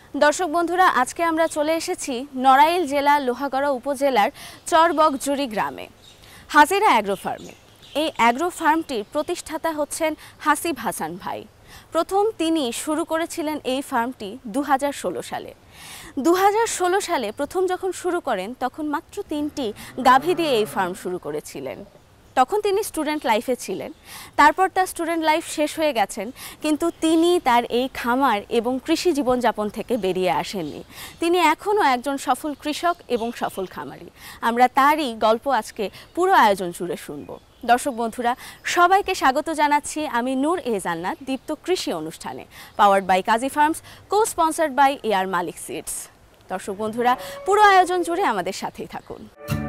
দর্শক বন্ধুরা, আজকে আমরা চলে এসেছি নড়াইল জেলা লোহাগড়া উপজেলার চরবগজুড়ি গ্রামে হাজিরা অ্যাগ্রো ফার্মে। এই অ্যাগ্রো ফার্মটির প্রতিষ্ঠাতা হচ্ছেন হাসিব হাসান ভাই। প্রথম তিনি শুরু করেছিলেন এই ফার্মটি 2016 সালে। 2016 সালে প্রথম যখন শুরু করেন তখন মাত্র 3টি গাভী দিয়ে এই ফার্ম শুরু করেছিলেন। তখন তিনি স্টুডেন্ট লাইফে ছিলেন। তারপর তার স্টুডেন্ট লাইফ শেষ হয়ে গেছেন, কিন্তু তিনি তার এই খামার এবং কৃষি জীবনযাপন থেকে বেরিয়ে আসেননি। তিনি এখনও একজন সফল কৃষক এবং সফল খামারি। আমরা তারই গল্প আজকে পুরো আয়োজন জুড়ে শুনব। দর্শক বন্ধুরা, সবাইকে স্বাগত জানাচ্ছি আমি নূর এ জান্নাত দীপ্ত কৃষি অনুষ্ঠানে, powered by Kazi farms, co sponsored by AR Malik seeds. দর্শক বন্ধুরা, পুরো আয়োজন জুড়ে আমাদের সাথেই থাকুন।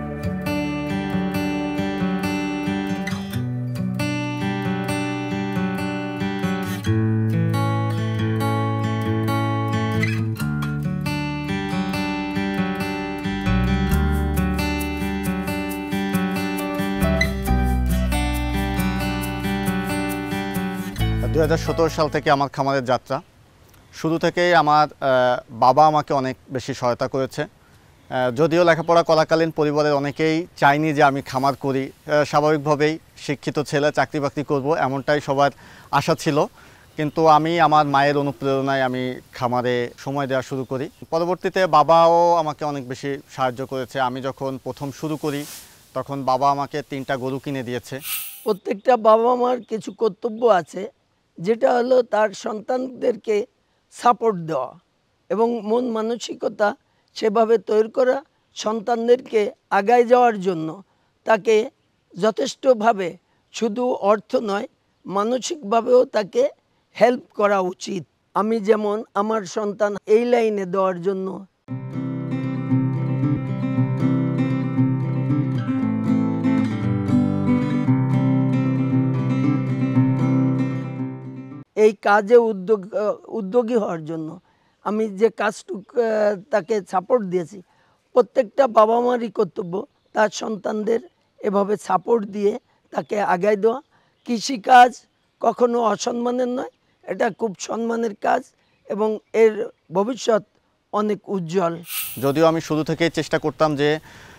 2017 সাল থেকে আমার খামারের যাত্রা শুরু থেকেই আমার বাবা আমাকে অনেক বেশি সহায়তা করেছে। যদিও লেখাপড়া করাকালীন পরিবারের অনেকেই চায়নি যে আমি খামার করি, স্বাভাবিকভাবেই শিক্ষিত ছেলে চাকরি বাকরি করব এমনটাই সবার আশা ছিল, কিন্তু আমি আমার মায়ের অনুপ্রেরণায় আমি খামারে সময় দেওয়া শুরু করি। পরবর্তীতে বাবাও আমাকে অনেক বেশি সাহায্য করেছে। আমি যখন প্রথম শুরু করি তখন বাবা আমাকে 3টা গরু কিনে দিয়েছে। প্রত্যেকটা বাবা মার কিছু কর্তব্য আছে, যেটা হলো তার সন্তানদেরকে সাপোর্ট দেওয়া এবং মন মানসিকতা সেভাবে তৈরি করা, সন্তানদেরকে আগায় যাওয়ার জন্য তাকে যথেষ্টভাবে শুধু অর্থ নয় মানসিকভাবেও তাকে হেল্প করা উচিত। আমি যেমন আমার সন্তান এই লাইনে দেওয়ার জন্য এই কাজে উদ্যোগী হওয়ার জন্য আমি যে কাজটুক তাকে সাপোর্ট দিয়েছি, প্রত্যেকটা বাবা মারই কর্তব্য তার সন্তানদের এভাবে সাপোর্ট দিয়ে তাকে আগায় দেওয়া। কৃষিকাজ কখনো অসম্মানের নয়, এটা খুব সম্মানের কাজ এবং এর ভবিষ্যৎ অনেক উজ্জ্বল। যদিও আমি শুরু থেকেই চেষ্টা করতাম যে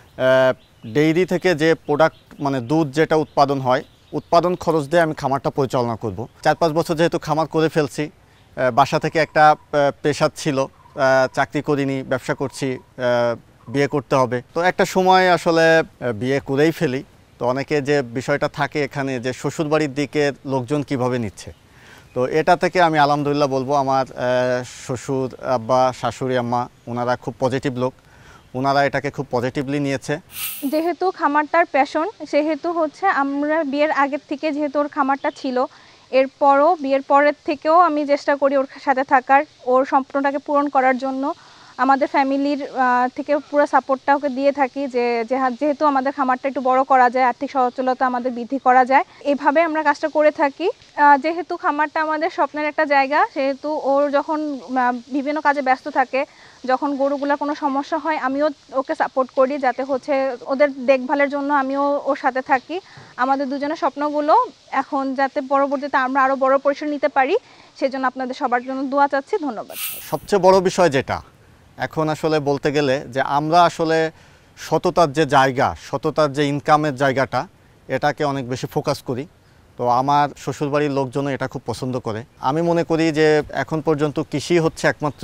ডেইরি থেকে যে প্রোডাক্ট মানে দুধ যেটা উৎপাদন হয়, উৎপাদন খরচ দিয়ে আমি খামারটা পরিচালনা করব। 4-5 বছর যেহেতু খামার করে ফেলছি, বাসা থেকে একটা পেশার ছিল, চাকরি করিনি, ব্যবসা করছি, বিয়ে করতে হবে, তো একটা সময় আসলে বিয়ে করেই ফেলি। তো অনেকে যে বিষয়টা থাকে এখানে যে শ্বশুরবাড়ির দিকে লোকজন কিভাবে নিচ্ছে, তো এটা থেকে আমি আলহামদুলিল্লাহ বলবো আমার শ্বশুর আব্বা শাশুড়ি আম্মা ওনারা খুব পজিটিভ লোক, ওনারা এটাকে খুব পজিটিভলি নিয়েছে। যেহেতু খামারটার প্যাশন, সেহেতু হচ্ছে আমরা বিয়ের আগের থেকে যেহেতু ওর খামারটা ছিল, এরপরও বিয়ের পরের থেকেও আমি চেষ্টা করি ওর সাথে থাকার, ওর স্বপ্নটাকে পূরণ করার জন্য। আমাদের ফ্যামিলির থেকে পুরো সাপোর্টটা ওকে দিয়ে থাকি যে যেহেতু আমাদের খামারটা একটু বড় করা যায়, আর্থিক সচ্ছলতা আমাদের বৃদ্ধি করা যায়, এইভাবে আমরা কাজটা করে থাকি। যেহেতু খামারটা আমাদের স্বপ্নের একটা জায়গা, সেহেতু ওর যখন বিভিন্ন কাজে ব্যস্ত থাকে, যখন গরুগুলোর কোনো সমস্যা হয় আমিও ওকে সাপোর্ট করি, যাতে হচ্ছে ওদের দেখভালের জন্য আমিও ওর সাথে থাকি। আমাদের দুজনের স্বপ্নগুলো এখন যাতে পরবর্তীতে আমরা আরও বড় পরিসর নিতে পারি, সেজন্য আপনাদের সবার জন্য দোয়া চাচ্ছি। ধন্যবাদ। সবচেয়ে বড় বিষয় যেটা এখন আসলে বলতে গেলে যে আমরা আসলে সততার যে জায়গা, সততার যে ইনকামের জায়গাটা, এটাকে অনেক বেশি ফোকাস করি। তো আমার শ্বশুরবাড়ির লোকজনও এটা খুব পছন্দ করে। আমি মনে করি যে এখন পর্যন্ত কৃষি হচ্ছে একমাত্র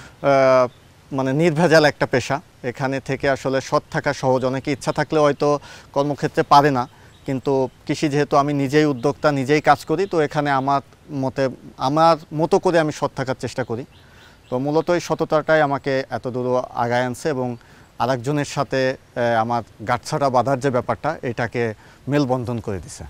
মানে নির্ভেজাল একটা পেশা। এখানে থেকে আসলে সৎ থাকা সহজ, অনেকে ইচ্ছা থাকলে হয়তো কর্মক্ষেত্রে পারে না, কিন্তু কৃষি যেহেতু আমি নিজেই উদ্যোক্তা, নিজেই কাজ করি, তো এখানে আমার মতো করে আমি সৎ থাকার চেষ্টা করি। তো মূলত এই সততাটাই আমাকে এত দূর আগায় আনছে এবং আরেকজনের সাথে আমার গাঁটছাড়া বাঁধার যে ব্যাপারটা, এটাকে মেলবন্ধন করে দিছে।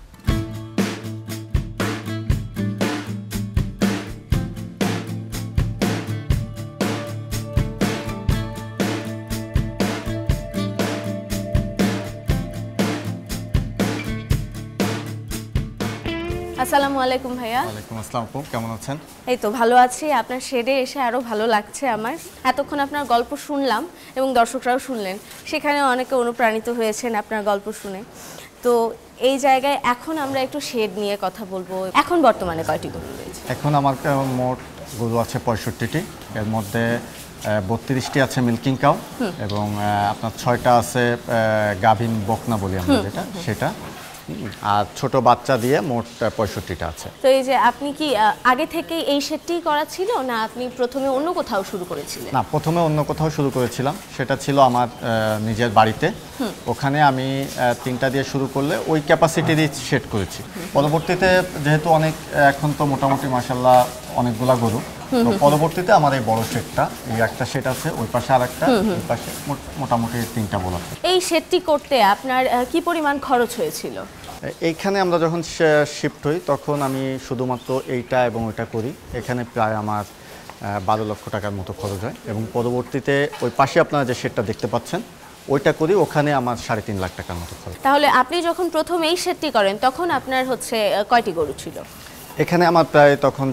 আসসালামু আলাইকুম ভাইয়া। ওয়ালাইকুম আসসালাম, কেমন আছেন? এই তো ভালো আছি। আপনার শেডে এসে আরও ভালো লাগছে আমার। এতক্ষণ আপনার গল্প শুনলাম এবং দর্শকরাও শুনলেন, সেখানে অনেকে অনুপ্রাণিত হয়েছেন আপনার গল্প শুনে। তো এই জায়গায় এখন আমরা একটু শেড নিয়ে কথা বলবো। এখন বর্তমানে কয়টি গরু রয়েছে? এখন আমার মোট গরু আছে 65টি, এর মধ্যে 32টি আছে মিল্কিং কাউ এবং আপনার 6টা আছে গাভীন বকনা বলি আমরা যেটা সেটা, আর ছোট বাচ্চা দিয়ে মোট 65টা আছে। তো এই যে আপনি কি আগে থেকে এই শেডটি করা ছিল, না আপনি প্রথমে অন্য কোথাও শুরু করেছিলেন? না, প্রথমে অন্য কোথাও শুরু করেছিলাম, সেটা ছিল আমার নিজের বাড়িতে। ওখানে আমি 3টা দিয়ে শুরু করলে ওই ক্যাপাসিটিরই শেড করেছি। পরবর্তীতে যেহেতু অনেক এখন তো মোটামুটি মাশাআল্লাহ অনেকগুলা গরু, তো পরবর্তীতে আমার এই বড় শেডটা, এই একটা শেড আছে, ওই পাশে আরেকটা, ওই পাশে মোটামুটি 3টা বলা। এই শেডটি করতে আপনার কি পরিমাণ খরচ হয়েছিল? এইখানে আমরা যখন শিফট হই তখন আমি শুধুমাত্র এইটা এবং ওইটা করি, এখানে প্রায় আমার 12 লক্ষ টাকার মতো খরচ হয়, এবং পরবর্তীতে ওই পাশে আপনারা যে শেডটা দেখতে পাচ্ছেন ওইটা করি, ওখানে আমার 3.5 লাখ টাকার মতো খরচ। তাহলে আপনি যখন প্রথম এই শেডটি করেন তখন আপনার হচ্ছে কয়টি গরু ছিল? এখানে আমার প্রায় তখন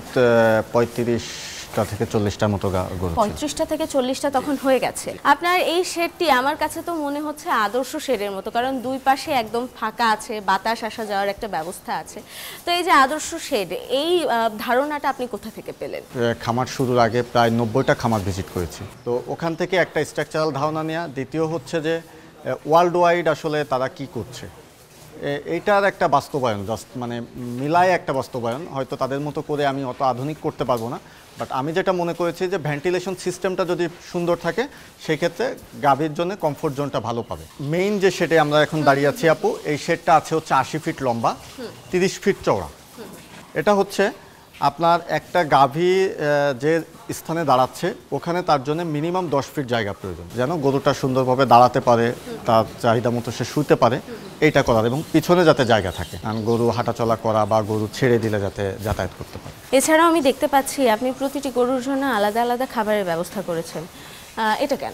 35টা থেকে 40টার মতো গরু ছিল। 35টা থেকে 40টা তখন হয়ে গেছে। আপনার এই শেডটি আমার কাছে তো মনে হচ্ছে আদর্শ শেডের মতো, কারণ দুই পাশে একদম ফাঁকা আছে, বাতাস আসা যাওয়ার একটা ব্যবস্থা আছে। তো এই যে আদর্শ শেড, এই ধারণাটা আপনি কোথা থেকে পেলেন? খামার শুরুর আগে প্রায় 90টা খামার ভিজিট করেছি, তো ওখান থেকে একটা স্ট্রাকচারাল ধারণা নেওয়া। দ্বিতীয় হচ্ছে যে ওয়ার্ল্ড ওয়াইড আসলে তারা কি করছে, এইটার একটা বাস্তবায়ন, জাস্ট মানে মিলায় একটা বাস্তবায়ন। হয়তো তাদের মতো করে আমি অত আধুনিক করতে পারবো না, বাট আমি যেটা মনে করেছি যে ভেন্টিলেশন সিস্টেমটা যদি সুন্দর থাকে সেই ক্ষেত্রে গাভীর জন্য কমফোর্ট জোনটা ভালো পাবে। মেইন যে শেডে আমরা এখন দাঁড়িয়ে আছি আপু, এই শেডটা আছে হচ্ছে 80 ফিট লম্বা, 30 ফিট চওড়া। এটা হচ্ছে আপনার একটা গাভী যে স্থানে দাঁড়াচ্ছে ওখানে তার জন্য মিনিমাম 10 ফিট জায়গা প্রয়োজন, যেন গরুটা সুন্দরভাবে দাঁড়াতে পারে, তার চাহিদা মতো সে শুতে পারে, এইটা করার, এবং পিছনে যাতে জায়গা থাকে, কারণ গরু হাঁটাচলা করা বা গরু ছেড়ে দিলে যাতে যাতায়াত করতে পারে। এছাড়াও আমি দেখতে পাচ্ছি আপনি প্রতিটি গরুর জন্য আলাদা আলাদা খাবারের ব্যবস্থা করেছেন, এটা কেন?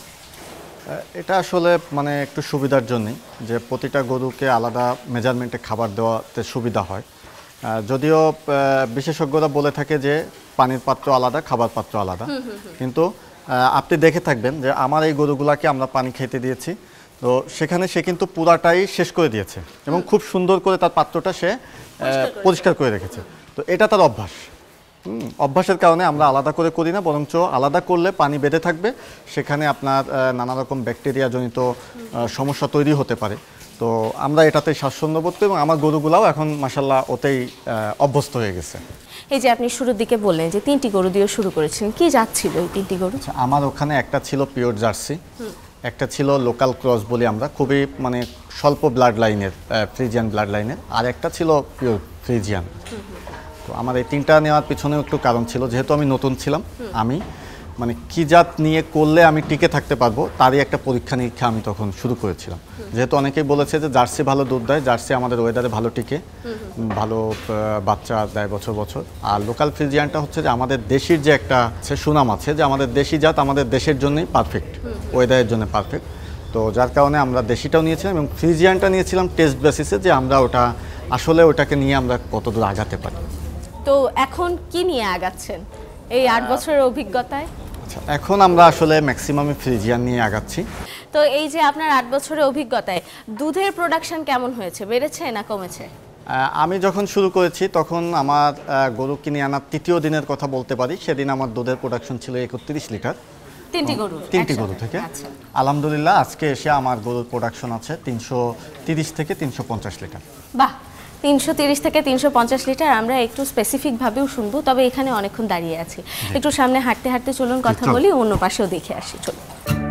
এটা আসলে মানে একটু সুবিধার জন্যই, যে প্রতিটা গরুকে আলাদা মেজারমেন্টে খাবার দেওয়াতে সুবিধা হয়। যদিও বিশেষজ্ঞরা বলে থাকে যে পানির পাত্র আলাদা, খাবার পাত্র আলাদা, কিন্তু আপনি দেখে থাকবেন যে আমার এই গরুগুলাকে আমরা পানি খেতে দিয়েছি, তো সেখানে সে কিন্তু পুরাটাই শেষ করে দিয়েছে এবং খুব সুন্দর করে তার পাত্রটা সে পরিষ্কার করে রেখেছে। তো এটা তার অভ্যাস, অভ্যাসের কারণে আমরা আলাদা করে করি না, বরঞ্চ আলাদা করলে পানি বেঁধে থাকবে, সেখানে আপনার নানা রকম ব্যাকটেরিয়া জনিত সমস্যা তৈরি হতে পারে। তো আমরা এটাতে স্বাচ্ছন্দ্য বোধ করি, এবং আমার গরুগুলাও এখন মাশাআল্লাহ ওতেই অভ্যস্ত হয়ে গেছে। এই যে আপনি শুরুর দিকে বললেন যে 3টি গরু দিয়ে শুরু করেছিলেন, কি জাত ছিল এই 3টি গরু? আমার ওখানে একটা ছিল পিওর জার্সি, একটা ছিল লোকাল ক্রস বলি আমরা, খুবই মানে স্বল্প ব্লাড লাইনের, ফ্রিজিয়ান ব্লাড লাইনের, আর একটা ছিল পিওর ফ্রিজিয়ান। তো আমার এই 3টা নেওয়ার পিছনেও একটু কারণ ছিল, যেহেতু আমি নতুন ছিলাম, আমি মানে কি জাত নিয়ে করলে আমি টিকে থাকতে পারবো তারই একটা পরীক্ষা নিরীক্ষা আমি তখন শুরু করেছিলাম। যেহেতু অনেকেই বলেছে যে জার্সি ভালো দুধ দেয়, জার্সি আমাদের ওয়েদারে ভালো টিকে, ভালো বাচ্চা দেয় বছর বছর, আর লোকাল ফ্রিজিয়ানটা হচ্ছে যে আমাদের দেশির যে একটা সুনাম আছে যে আমাদের দেশি জাত আমাদের দেশের জন্যই পারফেক্ট, ওয়েদারের জন্য পারফেক্ট। তো যার কারণে আমরা দেশিটাও নিয়েছিলাম এবং ফ্রিজিয়ানটা নিয়েছিলাম টেস্ট বেসিসে, যে আমরা ওটা আসলে ওটাকে নিয়ে আমরা কতদূর আগাতে পারি। তো এখন কি নিয়ে আগাচ্ছেন এই 8 বছরের অভিজ্ঞতায়? এখন আমরা আসলে ম্যাক্সিমামে ফ্রিজিয়ান নিয়ে আগাচ্ছি। তো এই যে আপনার 8 বছরের অভিজ্ঞতায় দুধের প্রোডাকশন কেমন হয়েছে, বেড়েছে না কমেছে? আমি যখন শুরু করেছি তখন আমার গরু কিনে আনার 3য় দিনের কথা বলতে পারি, সেদিন আমার দুধের প্রোডাকশন ছিল 31 লিটার, 3টি গরু থেকে। আলহামদুলিল্লাহ আজকে এসে আমার গরুর প্রোডাকশন আছে 330 থেকে 350 লিটার। বাহ, 330 থেকে 350 লিটার। আমরা একটু স্পেসিফিক ভাবেও শুনবো, তবে এখানে অনেকক্ষণ দাঁড়িয়ে আছি, একটু সামনে হাঁটতে হাঁটতে চলুন কথা বলি, অন্য পাশেও দেখে আসি, চলুন।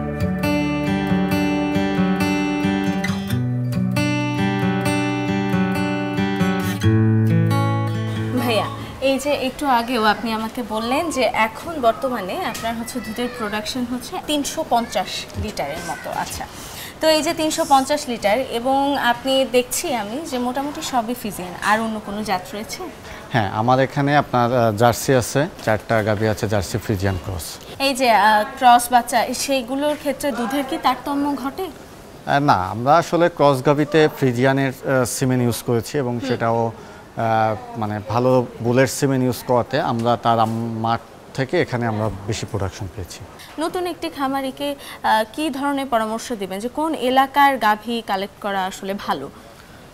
ভাইয়া, এই যে একটু আগেও আপনি আমাকে বললেন যে এখন বর্তমানে আপনার হচ্ছে দুধের প্রোডাকশন হচ্ছে 350 লিটারের মতো। আচ্ছা, তো এই যে 350 লিটার, এবং আপনি দেখছি আমি যে মোটামুটি সবই ফ্রিজিয়ান, আর অন্য কোনো জাত রয়েছে? হ্যাঁ, আমার এখানে আপনার জার্সি আছে, 4টা গাভী আছে জার্সি ফ্রিজিয়ান ক্রস। এই যে ক্রস বাচ্চা, সেইগুলোর ক্ষেত্রে দুধের কি তারতম্য ঘটে? না, আমরা আসলে ক্রস গাভীতে ফ্রিজিয়ানের সিমেন ইউজ করেছি, এবং সেটাও মানে ভালো বুলেট সিমেন ইউজ করাতে আমরা তার মাঠ থেকে এখানে আমরা বেশি প্রোডাকশন পেয়েছি। নতুন একটি খামারিকে কি ধরনের পরামর্শ দিবেন যে কোন এলাকার গাভী কালেক্ট করা আসলে ভালো?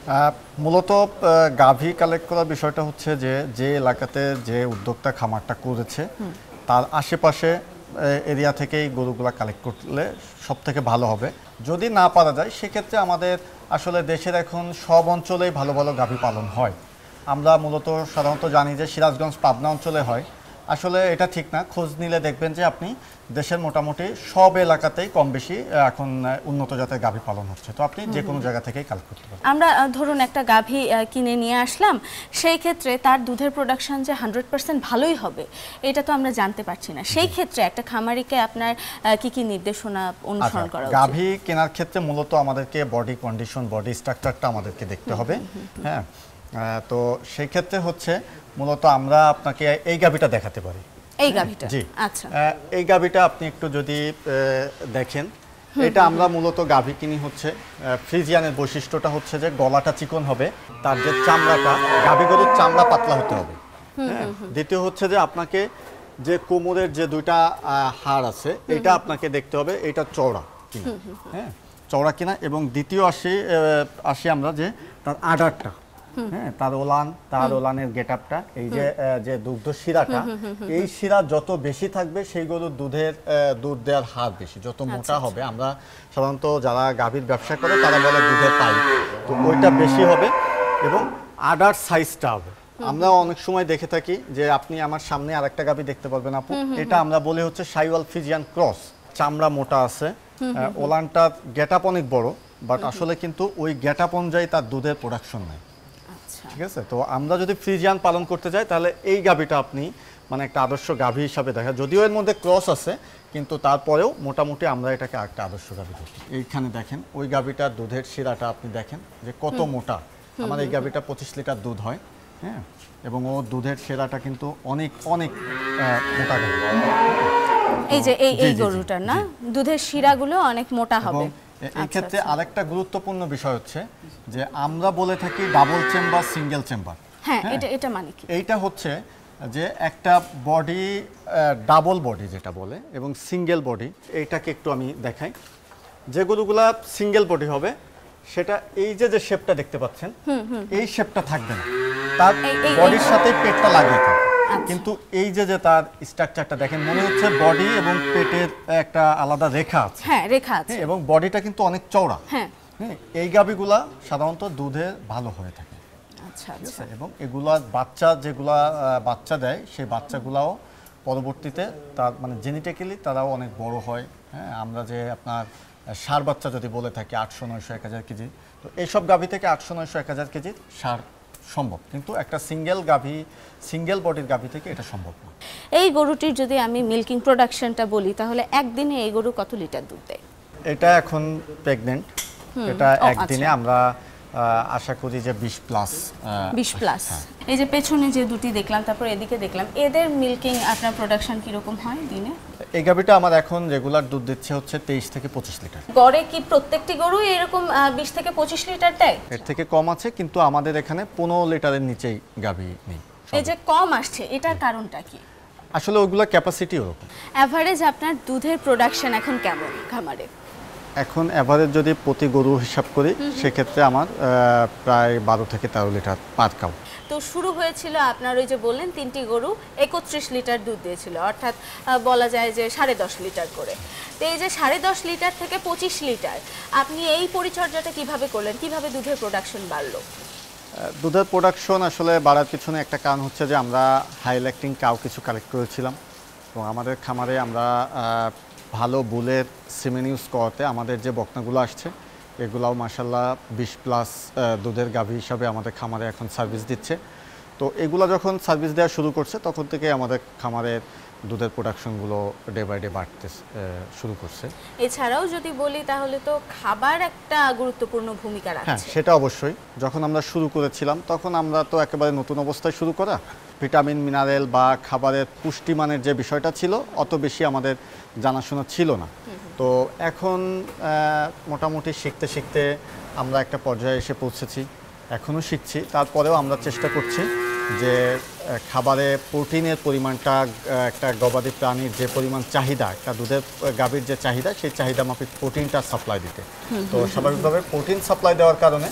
মূলত গাভী কালেক্ট করার বিষয়টা হচ্ছে যে এলাকাতে যে উদ্যোক্তা খামারটা করেছে তার আশেপাশে এরিয়া থেকেই গরুগুলা কালেক্ট করলে সব থেকে ভালো হবে। যদি না পারা যায় সেক্ষেত্রে আমাদের আসলে দেশের এখন সব অঞ্চলেই ভালো ভালো গাভী পালন হয়। আমরা মূলত সাধারণত জানি যে সিরাজগঞ্জ পাবনা অঞ্চলে হয়, আসলে এটা ঠিক না। খোঁজ নিলে দেখবেন যে আপনি দেশের মোটামুটি সব এলাকাতেই কম বেশি এখন উন্নত জাতের গাভী পালন হচ্ছে, তো আপনি যে কোনো জায়গা থেকেই কালেক্ট করতে পারেন। আমরা ধরুন একটা গাভী কিনে নিয়ে আসলাম, সেই ক্ষেত্রে তার দুধের প্রোডাকশন যে 100% ভালোই হবে এটা তো আমরা জানতে পারছি না। সেই ক্ষেত্রে একটা খামারিকে আপনার কি কি নির্দেশনা অনুসরণ করা উচিত? গাভী কেনার ক্ষেত্রে মূলত আমাদেরকে বডি কন্ডিশন, বডি স্ট্রাকচারটা আমাদেরকে দেখতে হবে। হ্যাঁ, তো সেই ক্ষেত্রে হচ্ছে মূলত আমরা আপনাকে এই গাভীটা দেখাতে পারি। এই গাভীটা? জি, আচ্ছা। এই গাভীটা আপনি একটু যদি দেখেন, এটা আমরা মূলত গাভী কিনি হচ্ছে ফ্রিজিয়ানের বৈশিষ্ট্যটা হচ্ছে যে গলাটা চিকন হবে, তার যে চামড়াটা, গাভী গরুর চামড়া পাতলা হতে হবে। হ্যাঁ, দ্বিতীয় হচ্ছে যে আপনাকে যে কোমরের যে দুইটা হাড় আছে এটা আপনাকে দেখতে হবে এটা চওড়া কিনা। হ্যাঁ, চওড়া কিনা। এবং দ্বিতীয় আসি আমরা যে তার আডারটা, হ্যাঁ, তার ওলানের গেটআপটা, এই যে দুগ্ধ শিরাটা, এই শিরা যত বেশি থাকবে সেই গরুর দুধ দেওয়ার হার বেশি। যত মোটা হবে, আমরা সাধারণত যারা গাভীর ব্যবসা করে তারা বলে দুধের পাই, তো ওইটা বেশি হবে। এবং আডার সাইজটা হবে, আমরা অনেক সময় দেখে থাকি যে আপনি আমার সামনে আরেকটা গাভী দেখতে পারবেন আপু, এটা আমরা বলি হচ্ছে সাইওয়াল ফ্রিজিয়ান ক্রস। চামড়া মোটা আছে, ওলানটার গেটআপ অনেক বড়, বাট আসলে কিন্তু ওই গেটআপ অনুযায়ী তার দুধের প্রোডাকশন নাই। ঠিক আছে, তো আমরা যদি ফ্রিজিয়ান পালন করতে যাই তাহলে এই গাভীটা আপনি মানে একটা আদর্শ গাভী হিসাবে দেখা, যদিও এর মধ্যে ক্রস আছে কিন্তু তারপরেও মোটামুটি আমরা এটাকে একটা আদর্শ গাভী ধরি। এইখানে দেখেন ওই গাভীটার দুধের শিরাটা আপনি দেখেন যে কত মোটা। আমার এই গাভীটা 25 লিটার দুধ হয়। হ্যাঁ, এবং ও দুধের শিরাটা কিন্তু অনেক অনেক মোটা গাভী। এই যে এই গরুটার না দুধের শিরাগুলো অনেক মোটা হবে। এই ক্ষেত্রে আরেকটা গুরুত্বপূর্ণ বিষয় হচ্ছে যে আমরা বলে থাকি ডাবল চেম্বার, সিঙ্গেল চেম্বার। হ্যাঁ, এটা মানে কি? এইটা হচ্ছে যে একটা বডি, ডাবল বডি যেটা বলে, এবং সিঙ্গেল বডি। এইটাকে একটু আমি দেখাই। যে গরুগুলা সিঙ্গেল বডি হবে সেটা এই যে শেপটা দেখতে পাচ্ছেন, এই শেপটা থাকবে না, তার বডির সাথে পেটটা লাগিয়ে থাকবে। কিন্তু এই যে তার স্ট্রাকচারটা দেখেন, মনে হচ্ছে বডি এবং পেটের একটা আলাদা রেখা আছে। হ্যাঁ, রেখা আছে, এবং বডিটা কিন্তু অনেক চওড়া। হ্যাঁ, এই গাভীগুলা সাধারণত দুধে ভালো হয়ে থাকে। আচ্ছা আচ্ছা। এবং এগুলা যেগুলা বাচ্চা দেয় সেই বাচ্চাগুলাও পরবর্তীতে তার মানে জেনেটিক্যালি তারাও অনেক বড় হয়। হ্যাঁ, আমরা যে আপনার ষাঁড় বাচ্চা যদি বলে থাকি 800, 900, 1000 কেজি, তো এইসব গাভী থেকে 800, 900, 1000 কেজির ষাঁড় সম্ভব, কিন্তু একটা সিঙ্গেল বডির গাভী থেকে এটা সম্ভব না। এই গরুটির যদি আমি মিল্কিং প্রোডাকশনটা বলি তাহলে একদিনে এই গরু কত লিটার দুধ দেয়? এটা এখন প্রেগনেন্ট, এটা একদিনে আমরা আশা করি যে 20 প্লাস। এই যে পেছনে যে দুটি দেখলাম, তারপর এদিকে দেখলাম, এদের মিল্কিং আপনার প্রোডাকশন কিরকম হয় দিনে? এই গাভীটা আমার এখন রেগুলার দুধ দিচ্ছে হচ্ছে 23 থেকে 25 লিটার। গড়ে কি প্রত্যেকটি গরু এরকম 20 থেকে 25 লিটার দেয়? এর থেকে কম আছে, কিন্তু আমাদের এখানে 15 লিটারের নিচেই গাভী নেই। এই যে কম আসছে, এটার কারণটা কি? আসলে ওইগুলো ক্যাপাসিটি ওরকম। এভারেজ আপনার দুধের প্রোডাকশন এখন কেমন খামারে? এখন এভারেজ যদি প্রতি গরু হিসাব করি সেক্ষেত্রে আমার প্রায় 12 থেকে 13 লিটার পার কাউ। তো শুরু হয়েছিল আপনার ওই যে বললেন 3টি গরু 31 লিটার দুধ দিয়েছিল, অর্থাৎ বলা যায় যে 10.5 লিটার করে। তো এই যে 10.5 লিটার থেকে 25 লিটার, আপনি এই পরিচর্যাটা কিভাবে করলেন? কিভাবে দুধের প্রোডাকশন বাড়লো? দুধের প্রোডাকশন আসলে বাড়ার পিছনে একটা কারণ হচ্ছে যে আমরা হাই ল্যাক্টিং কাউ কিছু কালেক্ট করেছিলাম, এবং আমাদের খামারে আমরা ভালো বুলের সিমেন ইউজ করাতে আমাদের যে বকনাগুলো আসছে এগুলাও মাশাল্লাহ 20 প্লাস দুধের গাভী হিসাবে আমাদের খামারে এখন সার্ভিস দিচ্ছে। তো এগুলো যখন সার্ভিস দেওয়া শুরু করছে তখন থেকে আমাদের খামারের দুধের প্রোডাকশনগুলো ডে বাই ডে বাড়তে শুরু করছে। এছাড়াও যদি বলি তাহলে তো খাবার একটা গুরুত্বপূর্ণ ভূমিকা রাখছে। হ্যাঁ, সেটা অবশ্যই। যখন আমরা শুরু করেছিলাম তখন আমরা তো একেবারে নতুন অবস্থায় শুরু করা, ভিটামিন মিনারেল বা খাবারের পুষ্টিমানের যে বিষয়টা ছিল অত বেশি আমাদের জানাশোনা ছিল না। তো এখন মোটামুটি শিখতে শিখতে আমরা একটা পর্যায়ে এসে পৌঁছেছি, এখনও শিখছি। তারপরেও আমরা চেষ্টা করছি যে খাবারে প্রোটিনের পরিমাণটা একটা গবাদি প্রাণীর যে পরিমাণ চাহিদা, একটা দুধের গাভীর যে চাহিদা, সেই চাহিদা মাফিক প্রোটিনটা সাপ্লাই দিতে। তো স্বাভাবিকভাবে প্রোটিন সাপ্লাই দেওয়ার কারণে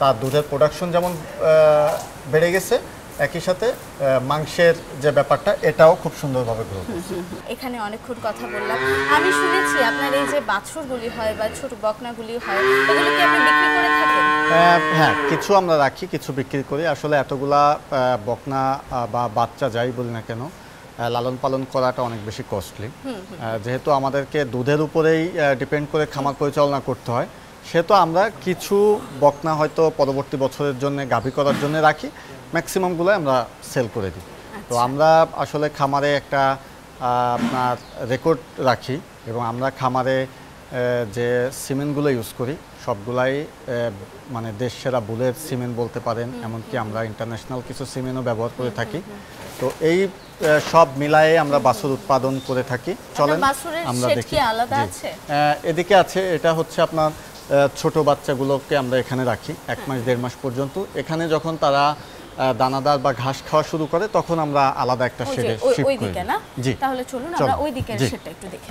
তার দুধের প্রোডাকশন যেমন বেড়ে গেছে, একই সাথে মাংসের যে ব্যাপারটা এটাও খুব সুন্দরভাবে গ্রো করছে। এখানে অনেকক্ষণ কথা বললাম। আমি শুনেছি আপনার এই যে বাছুরগুলি হয় বা ছোট বকনাগুলি হয়, এগুলো কি আপনি বিক্রি করে থাকেন? হ্যাঁ, কিছু আমরা রাখি, কিছু বিক্রি করি। আসলে এতগুলা বকনা বা বাচ্চা যাই বলি না কেন, লালন পালন করাটা অনেক বেশি কস্টলি। যেহেতু আমাদেরকে দুধের উপরেই ডিপেন্ড করে খামার পরিচালনা করতে হয়, সেহেতু আমরা কিছু বকনা হয়তো পরবর্তী বছরের জন্য গাভী করার জন্য রাখি, ম্যাক্সিমামগুলো আমরা সেল করে দিই। তো আমরা আসলে খামারে একটা আপনার রেকর্ড রাখি, এবং আমরা খামারে যে সিমেন্টগুলো ইউজ করি সবগুলাই মানে দেশ সেরা বুলের সিমেন্ট বলতে পারেন, এমনকি আমরা ইন্টারন্যাশনাল কিছু সিমেন্টও ব্যবহার করে থাকি। তো এই সব মিলায়ে আমরা বাছুর উৎপাদন করে থাকি। চলেন আমরা দেখি। এদিকে আছে, এটা হচ্ছে আপনার ছোট বাচ্চাগুলোকে আমরা এখানে রাখি 1 মাস 1.5 মাস পর্যন্ত। এখানে যখন তারা দানাদার বা ঘাস খাওয়া শুরু করে তখন আমরা আলাদা একটা শেডে শিফট করি। জি, তাহলে চলুন আমরা ওই দিকের শেডটা একটু দেখি।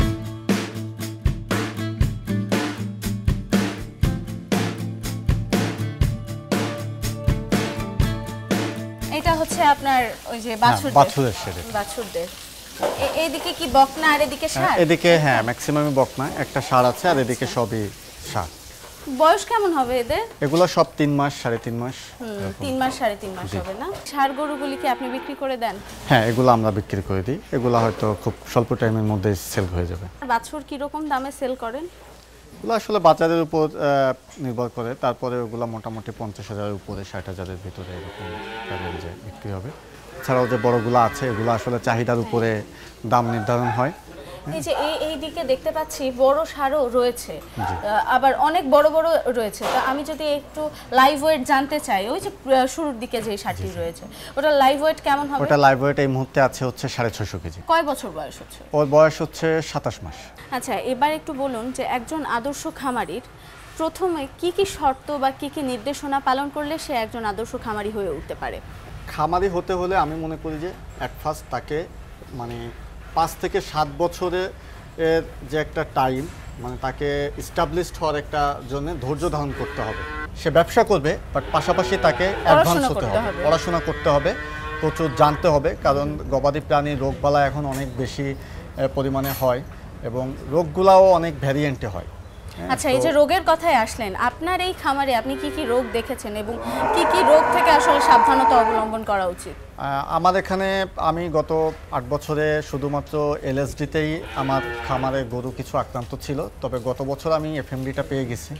এটা হচ্ছে আপনার ওই যে বাছুরের শেড। বাছুরদের এইদিকে কি বকনা আর এদিকে ষাঁড়? এদিকে হ্যাঁ ম্যাক্সিমামই বকনা, একটা ষাঁড় আছে, আর এদিকে সবই ষাঁড়। বয়স কেমন হবে এদের? এগুলো সব 3 মাস 3.5 মাস। 3 মাস 3.5 মাস হবে না? ষাঁড় গরুগুলি কি আপনি বিক্রি করে দেন? হ্যাঁ, এগুলো আমরা বিক্রি করে দিই। এগুলো হয়তো খুব স্বল্প টাইমের মধ্যে সেল হয়ে যাবে। বাছুর কি রকম দামে সেল করেন? এগুলো আসলে বাজারের উপর নির্ভর করে, তারপরে ওগুলো মোটামুটি 50,000-এর উপরে 60,000-এর ভিতরে এরকম রেঞ্জে বিক্রি হবে। এছাড়াও যে বড়গুলো আছে এগুলো আসলে চাহিদার উপরে দাম নির্ধারণ হয়। এই যে এই দিকে দেখতে পাচ্ছি বড় ষাঁড়ও রয়েছে, আবার অনেক বড় বড় রয়েছে। তো আমি যদি একটু লাইভ ওয়েট জানতে চাই, ওই যে শুরুর দিকে যে ষাঁড়টি রয়েছে ওটা লাইভ ওয়েট কেমন হবে? ওটা লাইভ ওয়েট এই মুহূর্তে আছে হচ্ছে 650 কেজি। কয় বছর বয়স হচ্ছে? ওর বয়স হচ্ছে 27 মাস। আচ্ছা, এবার একটু বলুন যে একজন আদর্শ খামারির প্রথমে কি কি শর্ত বা কি কি নির্দেশনা পালন করলে সে একজন আদর্শ খামারি হয়ে উঠতে পারে? খামারি হতে হলে আমি মনে করি যে ফার্স্ট তাকে মানে 5 থেকে 7 বছরের যে একটা টাইম, মানে তাকে এস্টাবলিশড হওয়ার একটা জন্য ধৈর্য ধারণ করতে হবে। সে ব্যবসা করবে, বাট পাশাপাশি তাকে অ্যাডভান্স হতে হবে, পড়াশোনা করতে হবে, প্রচুর জানতে হবে। কারণ গবাদি প্রাণীর রোগবালা এখন অনেক বেশি পরিমাণে হয়, এবং রোগগুলাও অনেক ভ্যারিয়েন্টে হয়। আচ্ছা, এই যে রোগের কথায় আসলেন, আপনার এই খামারে আপনি কি কি রোগ দেখেছেন এবং কি কি রোগ থেকে আসলে সাবধানতা অবলম্বন করা উচিত? আমার এখানে আমি গত 8 বছরে শুধুমাত্র এলএসডিতেই আমার খামারে গরু কিছু আক্রান্ত ছিল, তবে গত বছর আমি এফএমডিটা পেয়ে গেছি।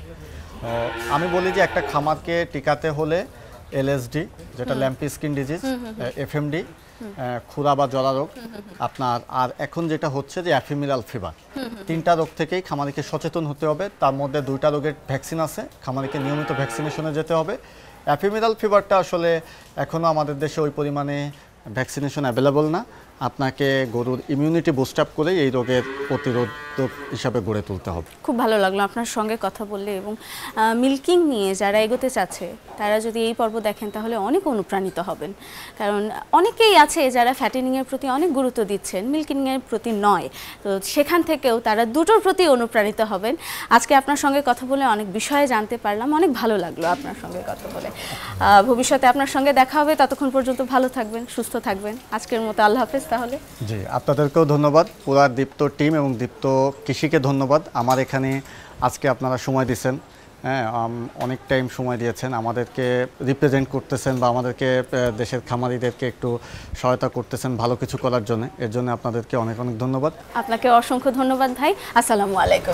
আমি বলি যে একটা খামারকে টিকাতে হলে এলএসডি, যেটা ল্যাম্পি স্কিন ডিজিজ, এফএমডি, খুরা বা জরা রোগ আপনার, আর এখন যেটা হচ্ছে যে অ্যাফিমিরাল ফিভার, 3টা রোগ থেকেই খামারিকে সচেতন হতে হবে। তার মধ্যে 2টা রোগের ভ্যাকসিন আছে, খামারিকে নিয়মিত ভ্যাকসিনেশনে যেতে হবে। অ্যাফিমিরাল ফিভারটা আসলে এখনও আমাদের দেশে ওই পরিমাণে ভ্যাকসিনেশন অ্যাভেলেবল না। আপনাকে গরুর ইমিউনিটি বুস্ট আপ করে এই রোগের প্রতিরোধক হিসাবে গড়ে তুলতে হবে। খুব ভালো লাগলো আপনার সঙ্গে কথা বললে, এবং মিল্কিং নিয়ে যারা এগোতে চাচ্ছে তারা যদি এই পর্ব দেখেন তাহলে অনেক অনুপ্রাণিত হবেন। কারণ অনেকেই আছে যারা ফ্যাটেনিংয়ের প্রতি অনেক গুরুত্ব দিচ্ছেন, মিল্কিংয়ের প্রতি নয়। তো সেখান থেকেও তারা দুটোর প্রতি অনুপ্রাণিত হবেন। আজকে আপনার সঙ্গে কথা বলে অনেক বিষয়ে জানতে পারলাম, অনেক ভালো লাগলো আপনার সঙ্গে কথা বলে। ভবিষ্যতে আপনার সঙ্গে দেখা হবে, ততক্ষণ পর্যন্ত ভালো থাকবেন, সুস্থ থাকবেন। আজকের মতো আল্লাহ হাফেজ। তাহলে জি, আপনাদেরকেও ধন্যবাদ, পুরা দীপ্ত টিম এবং দীপ্ত কৃষিকে ধন্যবাদ। আমার এখানে আজকে আপনারা সময় দিয়েছেন, হ্যাঁ অনেক টাইম সময় দিয়েছেন, আমাদেরকে রিপ্রেজেন্ট করতেছেন বা আমাদেরকে দেশের খামারিদেরকে একটু সহায়তা করতেছেন ভালো কিছু করার জন্য। এর জন্য আপনাদেরকে অনেক অনেক ধন্যবাদ। আপনাকে অসংখ্য ধন্যবাদ ভাই। আসসালামু আলাইকুম।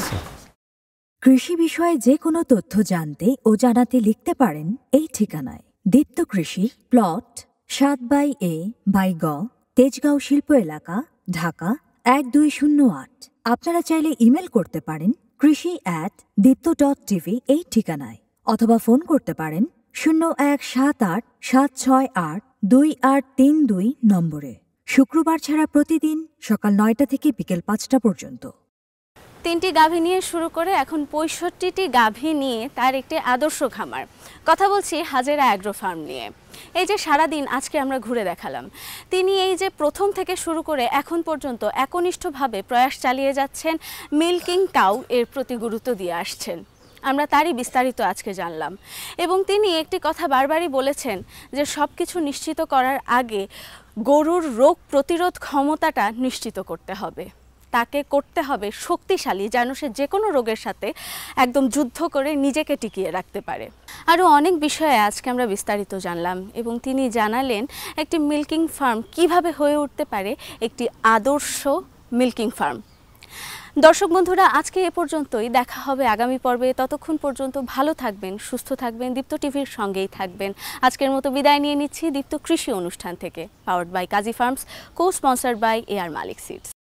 কৃষি বিষয়ে যে কোনো তথ্য জানতে ও জানাতে লিখতে পারেন এই ঠিকানায়। দীপ্ত কৃষি, প্লট 7/A/গ, তেজগাঁও শিল্প এলাকা, ঢাকা 1208। আপনারা চাইলে ইমেল করতে পারেন krishi@dipto.tv এই ঠিকানায়, অথবা ফোন করতে পারেন 0178-768-2832 নম্বরে। শুক্রবার ছাড়া প্রতিদিন সকাল 9টা থেকে বিকেল 5টা পর্যন্ত। 3টি গাভী নিয়ে শুরু করে এখন 65টি গাভী নিয়ে তার একটি আদর্শ খামার। কথা বলছি হাজেরা অ্যাগ্রো ফার্ম নিয়ে। এই যে সারাদিন আজকে আমরা ঘুরে দেখালাম, তিনি এই যে প্রথম থেকে শুরু করে এখন পর্যন্ত একনিষ্ঠভাবে প্রয়াস চালিয়ে যাচ্ছেন, মিল্কিং কাউ এর প্রতি গুরুত্ব দিয়ে আসছেন। আমরা তারই বিস্তারিত আজকে জানলাম। এবং তিনি একটি কথা বারবারই বলেছেন যে সব কিছু নিশ্চিত করার আগে গরুর রোগ প্রতিরোধ ক্ষমতাটা নিশ্চিত করতে হবে, তাকে করতে হবে শক্তিশালী, যেন সে যে কোনো রোগের সাথে একদম যুদ্ধ করে নিজেকে টিকিয়ে রাখতে পারে। আরও অনেক বিষয়ে আজকে আমরা বিস্তারিত জানলাম এবং তিনি জানালেন একটি মিল্কিং ফার্ম কিভাবে হয়ে উঠতে পারে একটি আদর্শ মিল্কিং ফার্ম। দর্শক বন্ধুরা, আজকে এ পর্যন্তই, দেখা হবে আগামী পর্বে। ততক্ষণ পর্যন্ত ভালো থাকবেন, সুস্থ থাকবেন, দীপ্ত টিভির সঙ্গেই থাকবেন। আজকের মতো বিদায় নিয়ে নিচ্ছি দীপ্ত কৃষি অনুষ্ঠান থেকে, powered by Kazi farms, co sponsored by AR Malik seeds.